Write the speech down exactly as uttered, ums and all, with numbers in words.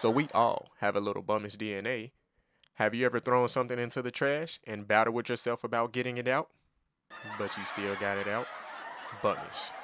So we all have a little Bumish D N A. Have you ever thrown something into the trash and battled with yourself about getting it out, but you still got it out? Bumish.